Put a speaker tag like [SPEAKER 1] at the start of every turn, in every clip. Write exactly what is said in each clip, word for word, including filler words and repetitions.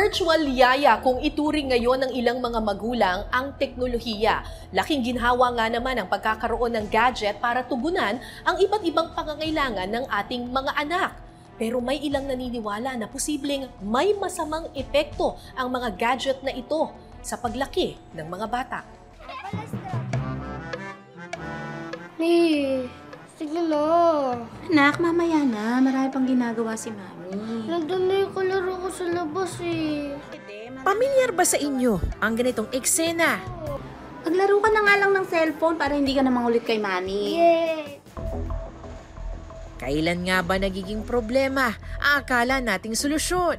[SPEAKER 1] Virtual yaya kung ituring ngayon ng ilang mga magulang ang teknolohiya. Laking ginhawa nga naman ang pagkakaroon ng gadget para tugunan ang iba't ibang pangangailangan ng ating mga anak. Pero may ilang naniniwala na posibleng may masamang epekto ang mga gadget na ito sa paglaki ng mga bata.
[SPEAKER 2] Ni, sige na.
[SPEAKER 3] Anak, mamaya na. Marami pang ginagawa si Mami.
[SPEAKER 2] Nandun na yung kalaro ko sa labas eh.
[SPEAKER 4] Pamilyar ba sa inyo ang ganitong eksena?
[SPEAKER 3] Maglaro ka na nga lang ng cellphone para hindi ka na mangulit kay Mami.
[SPEAKER 2] Yay!
[SPEAKER 4] Kailan nga ba nagiging problema ang akala nating solusyon?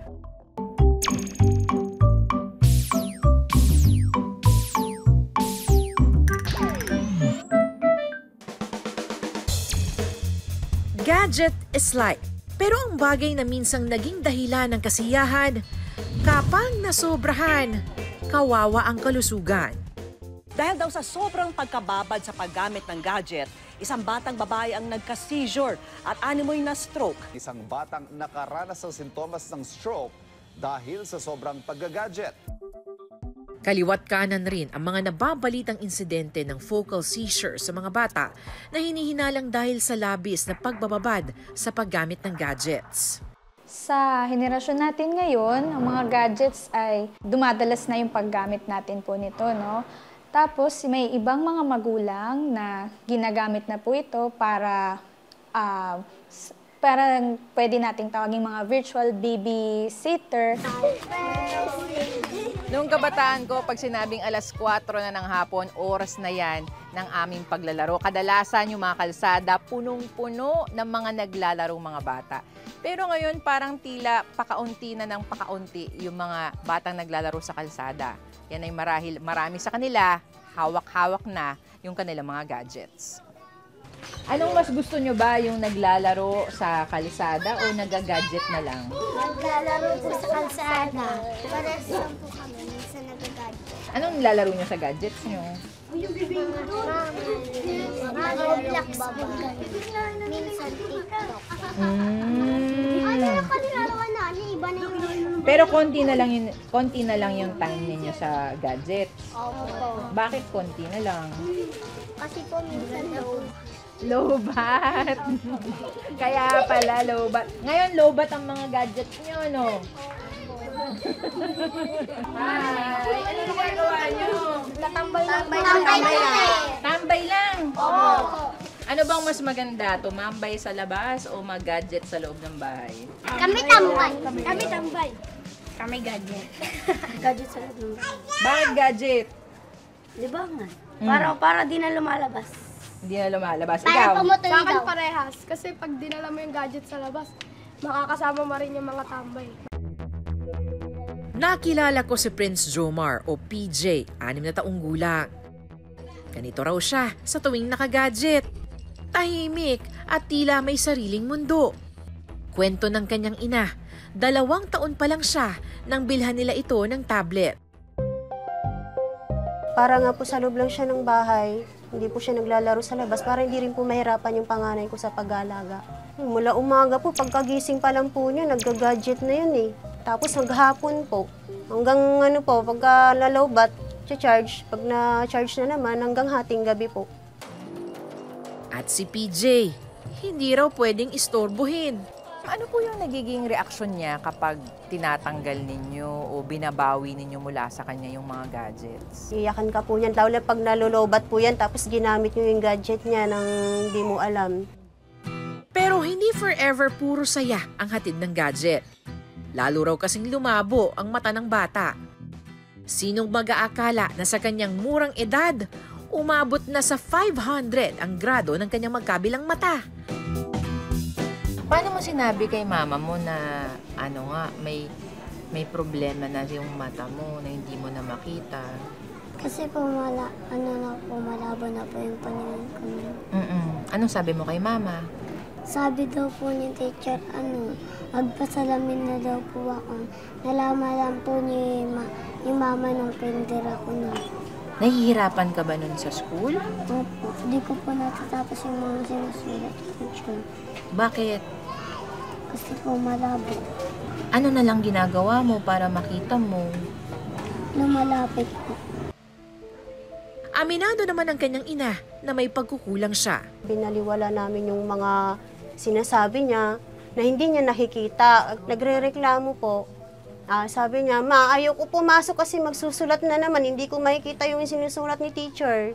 [SPEAKER 4] Gadget is life. Pero ang bagay na minsang naging dahilan ng kasiyahan, kapag nasobrahan, kawawa ang kalusugan.
[SPEAKER 5] Dahil daw sa sobrang pagkababad sa paggamit ng gadget, isang batang babae ang nagka-seizure at animoy na stroke.
[SPEAKER 6] Isang batang nakaranas ng sintomas ng stroke dahil sa sobrang paggagadget.
[SPEAKER 4] Kaliwat kanan rin ang mga nababalitang insidente ng focal seizure sa mga bata na hinihinalang dahil sa labis na pagbababad sa paggamit ng gadgets.
[SPEAKER 7] Sa henerasyon natin ngayon, ang mga gadgets ay dumadalas na yung paggamit natin po nito, no? Tapos may ibang mga magulang na ginagamit na po ito para uh, para pwede nating tawagin mga virtual babysitter.
[SPEAKER 8] Noong kabataan ko, pag sinabing alas kwatro na ng hapon, oras na yan ng aming paglalaro. Kadalasan yung mga kalsada, punong-puno ng mga naglalarong mga bata. Pero ngayon, parang tila pakaunti na ng pakaunti yung mga batang naglalaro sa kalsada. Yan ay marahil marami sa kanila, hawak-hawak na yung kanilang mga gadgets. Anong mas gusto nyo ba, yung naglalaro sa kalsada o nagagadget na lang?
[SPEAKER 2] Naglalaro po sa kalsada. Pares lang po kami, minsan nagagadget.
[SPEAKER 8] Anong nilalaro nyo sa gadgets nyo?
[SPEAKER 2] Yung bibing mo Roblox po kami. Minsan TikTok.
[SPEAKER 8] Mm.
[SPEAKER 2] Ano yung kalalawan na? Ano iba na yung...
[SPEAKER 8] Pero konti na lang yung, konti na lang yung time ninyo sa gadgets.
[SPEAKER 2] Opo.
[SPEAKER 8] Bakit konti na lang?
[SPEAKER 2] Kasi po minsan low.
[SPEAKER 8] Lowbat. Kaya pala lowbat. Ngayon lowbat ang mga gadgets nyo, no? Hi! Ano yung ginagawa nyo?
[SPEAKER 2] Tambay lang.
[SPEAKER 8] Tambay lang. Tambay lang?
[SPEAKER 2] Oo.
[SPEAKER 8] Ano bang mas maganda? Tumambay sa labas o mag-gadget sa loob ng bahay?
[SPEAKER 2] Kami tambay. Kami tambay. Kami gadget. Gadget sa loob ng bahay.
[SPEAKER 8] Bakit gadget?
[SPEAKER 2] Di ba nga? Para, para di na lumalabas.
[SPEAKER 8] Hindi na lumalabas.
[SPEAKER 2] Para
[SPEAKER 8] Ikaw?
[SPEAKER 2] pumutuloy
[SPEAKER 9] Sa akin
[SPEAKER 2] daw.
[SPEAKER 9] parehas. Kasi pag dinala mo yung gadget sa labas, makakasama mo rin yung mga tambay.
[SPEAKER 4] Nakilala ko si Prince Jomar o P J, anim na taong gulang. Ganito raw siya sa tuwing nakagadget. Tahimik at tila may sariling mundo. Kwento ng kanyang ina, dalawang taon pa lang siya nang bilhan nila ito ng tablet.
[SPEAKER 10] Para nga po sa loob lang siya ng bahay, hindi po siya naglalaro sa labas para hindi rin po mahirapan yung panganay ko sa pag-aalaga. Mula umaga po, pagkagising pa lang po niya, nagga-gadget na yun eh. Tapos maghapon po, hanggang ano po, pagka lalobat, charge, pag na-charge na naman, hanggang hating gabi po.
[SPEAKER 4] At si P J, hindi raw pwedeng istorbohin.
[SPEAKER 8] Ano po yung nagiging reaksyon niya kapag tinatanggal ninyo o binabawi ninyo mula sa kanya yung mga gadgets?
[SPEAKER 10] Iyakan ka po niyan, lalo na pag nalulobat po yan, tapos ginamit niyo yung gadget niya nang hindi mo alam.
[SPEAKER 4] Pero hindi forever puro saya ang hatid ng gadget. Lalo raw kasing lumabo ang mata ng bata. Sinong mag-aakala na sa kanyang murang edad, umabot na sa five hundred ang grado ng kanyang magkabilang mata?
[SPEAKER 8] Paano mo sinabi kay mama mo na ano nga, may may problema na yung mata mo na hindi mo na makita?
[SPEAKER 2] Kasi po mala, ano na po, malabo na po yung paningin ko.
[SPEAKER 8] Mm-mm. Anong sabi mo kay mama?
[SPEAKER 2] Sabi daw po ni teacher, ano, magpasalamin na daw po ako. Nalaman lang po ni ma, yung mama ng kinder ako na.
[SPEAKER 8] Nahihirapan ka ba nun sa school?
[SPEAKER 2] Opo, hindi ko po natatapos yung mga sinusulat ko.
[SPEAKER 8] Bakit?
[SPEAKER 2] Kasi po malabo.
[SPEAKER 8] Ano na lang ginagawa mo para makita mo?
[SPEAKER 2] Lumalapit po.
[SPEAKER 4] Aminado naman ang kanyang ina na may pagkukulang siya.
[SPEAKER 10] Binaliwala namin yung mga sinasabi niya na hindi niya nakikita. Nagre-reklamo po. Ah, sabi niya, ma, ayaw ko pumasok kasi magsusulat na naman. Hindi ko makikita yung sinusulat ni teacher.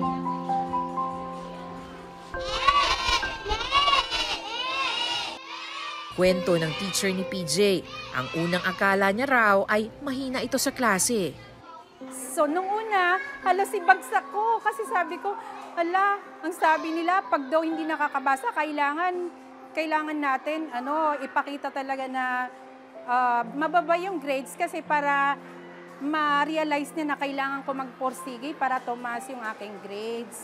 [SPEAKER 4] Kwento ng teacher ni P J, ang unang akala niya raw ay mahina ito sa klase.
[SPEAKER 11] So, nung una, halos ibagsak ko kasi sabi ko, hala, ang sabi nila, pag daw hindi nakakabasa, kailangan, kailangan natin, ano, ipakita talaga na uh, mababa yung grades kasi para ma-realize niya na kailangan ko magporsige para tumaas yung aking grades.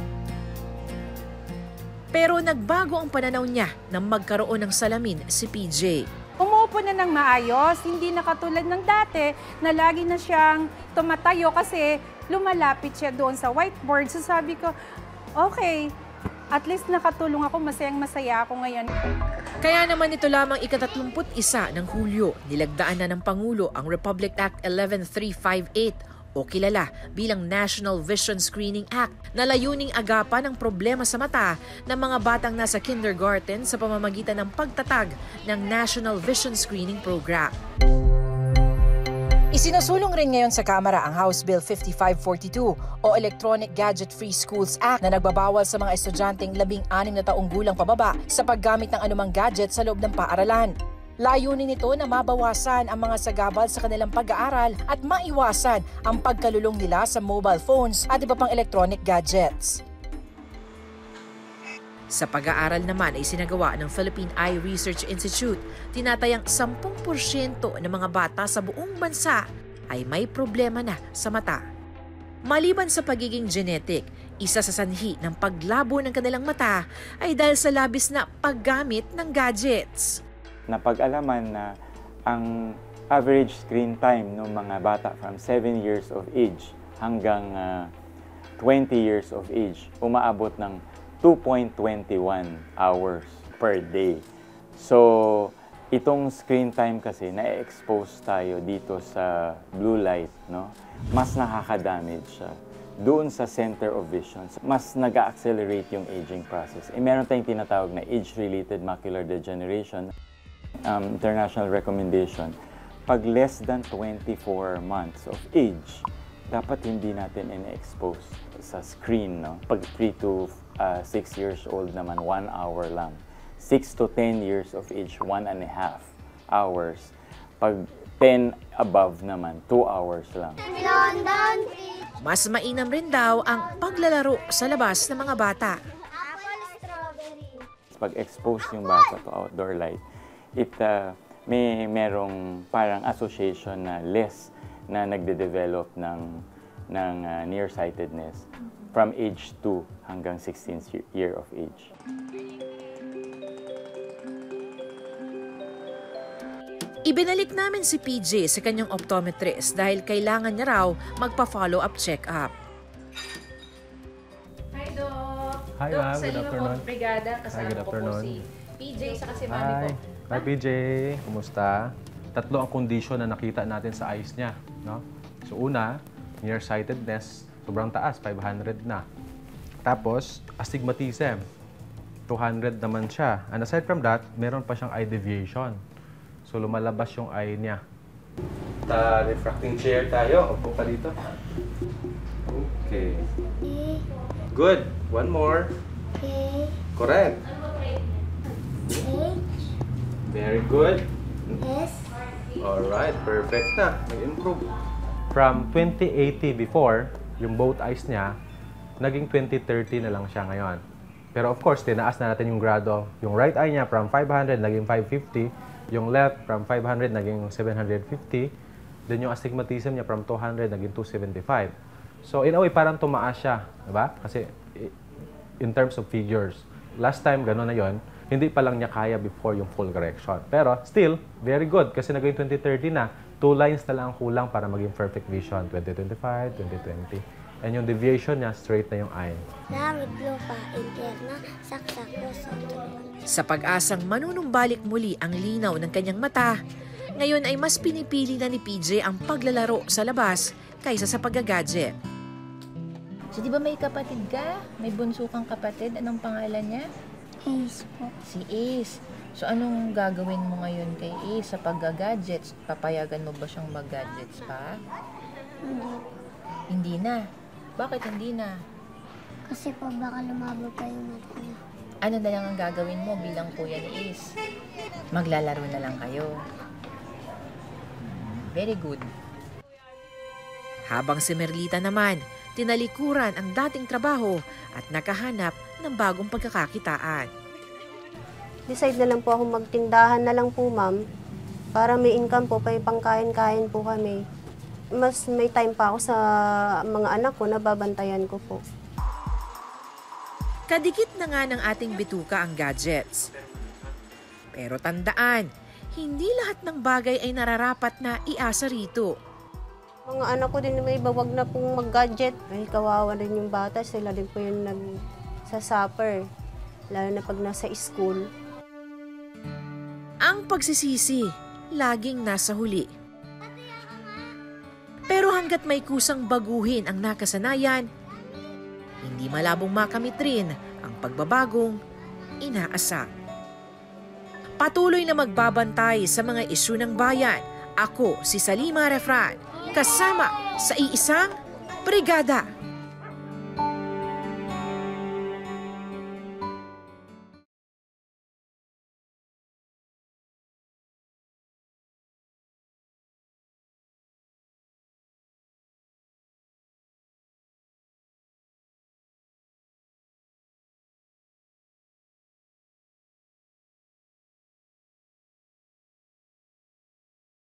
[SPEAKER 4] Pero nagbago ang pananaw niya nang magkaroon ng salamin si P J.
[SPEAKER 11] Umuupo na ng maayos, hindi na katulad ng dati na lagi na siyang tumatayo kasi lumalapit siya doon sa whiteboard. So sabi ko, okay, at least nakatulong ako, masayang masaya ako ngayon.
[SPEAKER 4] Kaya naman ito lamang ikatatlumput isa ng Hulyo, nilagdaan na ng Pangulo ang Republic Act eleven three fifty-eight o kilala bilang National Vision Screening Act na layuning agapan ang problema sa mata ng mga batang nasa kindergarten sa pamamagitan ng pagtatag ng National Vision Screening Program. Isinusulong rin ngayon sa Kamara ang House Bill fifty-five forty-two o Electronic Gadget Free Schools Act na nagbabawal sa mga estudyanteng labing anim na taong gulang pababa sa paggamit ng anumang gadget sa loob ng paaralan. Layunin nito na mabawasan ang mga sagabal sa kanilang pag-aaral at maiwasan ang pagkalulong nila sa mobile phones at iba pang electronic gadgets. Sa pag-aaral naman ay sinagawa ng Philippine Eye Research Institute, tinatayang ten porsyento ng mga bata sa buong bansa ay may problema na sa mata. Maliban sa pagiging genetic, isa sa sanhi ng paglabo ng kanilang mata ay dahil sa labis na paggamit ng gadgets.
[SPEAKER 12] Napag-alaman na ang average screen time ng mga bata from seven years of age hanggang uh, twenty years of age umaabot ng two point two one hours per day. So, itong screen time kasi na-expose tayo dito sa blue light, no? Mas nakaka-damage siya. Doon sa center of vision, mas nag-accelerate yung aging process. E meron tayong tinatawag na age-related macular degeneration. Um, international recommendation, pag less than twenty-four months of age, dapat hindi natin in-expose sa screen. No? Pag three to six years old naman, one hour lang. six to ten years of age, one and a half hours. Pag ten above naman, two hours lang.
[SPEAKER 4] Mas mainam rin daw ang paglalaro sa labas ng mga bata.
[SPEAKER 12] Pag expose yung bata to outdoor light, it uh, may merong parang association na less na nagde-develop ng ng uh, nearsightedness from age two hanggang sixteenth year of age.
[SPEAKER 4] Ibinalik namin si P J sa kanyang optometrist dahil kailangan niya raw magpa-follow up check-up.
[SPEAKER 8] Hi, Doc.
[SPEAKER 13] Hi,
[SPEAKER 8] Doc,
[SPEAKER 13] ma'am.
[SPEAKER 8] sa
[SPEAKER 13] Good
[SPEAKER 8] Lino
[SPEAKER 13] afternoon.
[SPEAKER 8] Brigada, kasama
[SPEAKER 13] Hi, good
[SPEAKER 8] ko po
[SPEAKER 13] afternoon.
[SPEAKER 8] si P J sa kasi mami
[SPEAKER 13] Hi.
[SPEAKER 8] ko.
[SPEAKER 13] Hi, P J. Kumusta? Tatlo ang kondisyon na nakita natin sa eyes niya. No? So, una, nearsightedness, sobrang taas, five hundred na. Tapos, astigmatism, two hundred naman siya. And aside from that, meron pa siyang eye deviation. So, lumalabas yung eye niya. Ta refracting chair tayo. Upo ka dito. Okay. Good. One more.
[SPEAKER 2] Okay.
[SPEAKER 13] Correct.
[SPEAKER 2] H.
[SPEAKER 13] Very good.
[SPEAKER 2] S.
[SPEAKER 13] Alright, perfect na. Nag-improve. From twenty eighty before, yung both eyes niya, naging twenty thirty na lang siya ngayon. Pero of course, tinaas na natin yung grado. Yung right eye niya from five hundred naging five fifty. Yung left from five hundred naging seven fifty. Then yung astigmatism niya from two hundred naging two seventy-five. So in a way, parang tumaas siya. Diba? Kasi in terms of figures. Last time, gano'n na yon, hindi pa lang niya kaya before yung full correction. Pero still, very good kasi naging twenty thirty na. Two lines na lang ang kulang para maging perfect vision. twenty twenty-five, twenty twenty. And yung deviation niya, straight na yung eye.
[SPEAKER 2] Langit lupa, interna, saksak, rosa, tulungan.
[SPEAKER 4] Sa pag-asang manunumbalik muli ang linaw ng kanyang mata, Ngayon ay mas pinipili na ni P J ang paglalaro sa labas kaysa sa paggagadget.
[SPEAKER 8] So, di ba may kapatid ka? May bunso kang kapatid. Anong pangalan niya?
[SPEAKER 2] Ace po.
[SPEAKER 8] Si Ace. So, anong gagawin mo ngayon kay Ace sa paggagadgets? Papayagan mo ba siyang mag-gadgets pa?
[SPEAKER 2] Hindi.
[SPEAKER 8] Hindi na. Bakit hindi na?
[SPEAKER 2] Kasi po baka lumabo pa yung mata niya.
[SPEAKER 8] Ano na lang ang gagawin mo bilang kuya ni Ace? Maglalaro na lang kayo. Very good.
[SPEAKER 4] Habang si Merlita naman, tinalikuran ang dating trabaho at nakahanap ng bagong pagkakakitaan.
[SPEAKER 10] Decide na lang po ako magtindahan na lang po, ma'am. Para may income po, may pangkain-kain po kami. Mas may time pa ako sa mga anak ko na babantayan ko po.
[SPEAKER 4] Kadikit na nga ng ating bituka ang gadgets. Pero tandaan, hindi lahat ng bagay ay nararapat na iasa rito.
[SPEAKER 10] Mga anak ko din may bawag na pong mag-gadget. Ay, kawawa din yung bata. Sila din po yung nag-suffer. Lalo na pag nasa school.
[SPEAKER 4] Ang pagsisisi, laging nasa huli. Pero hanggat may kusang baguhin ang nakasanayan, hindi malabong makamit rin ang pagbabagong inaasam. Patuloy na magbabantay sa mga isyu ng bayan. Ako si Salima Refran, kasama sa iisang brigada.